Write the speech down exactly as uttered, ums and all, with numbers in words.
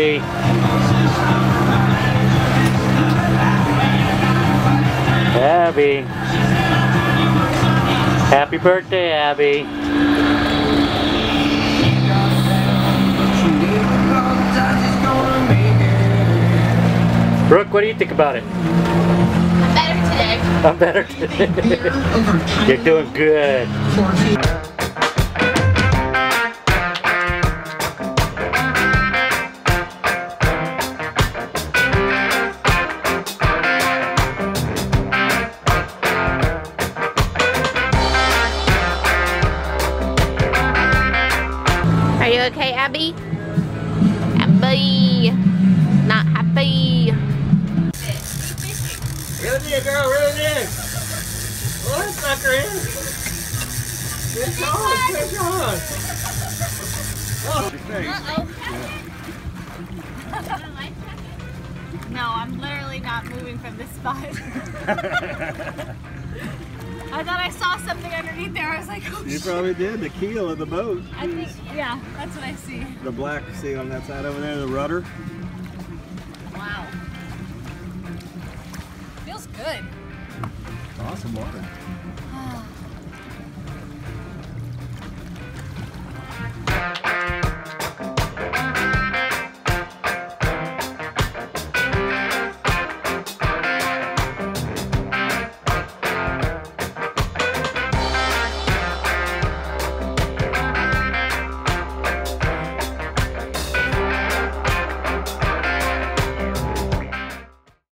Abby. Abby. Happy birthday, Abby. Brooke, what do you think about it? I'm better today. I'm better today. You're doing good. Are you okay, Abby? Abby, not happy. Reel it in, girl, reel it in. Pull that sucker in. It's on, it's on. Uh-oh. No, I'm literally not moving from this spot. I thought I saw something underneath there. I was like, oh, You shit. probably did, the keel of the boat. I think, yeah, that's what I see. The black, see on that side over there, the rudder. Wow. Feels good. Awesome water.